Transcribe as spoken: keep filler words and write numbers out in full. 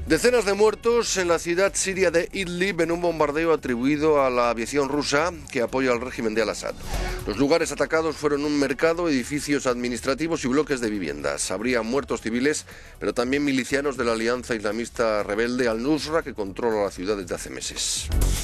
Decenas de muertos en la ciudad siria de Idlib en un bombardeo atribuido a la aviación rusa que apoya al régimen de Al-Assad. Los lugares atacados fueron un mercado, edificios administrativos y bloques de viviendas. Habría muertos civiles, pero también milicianos de la alianza islamista rebelde Al-Nusra que controla la ciudad desde hace meses.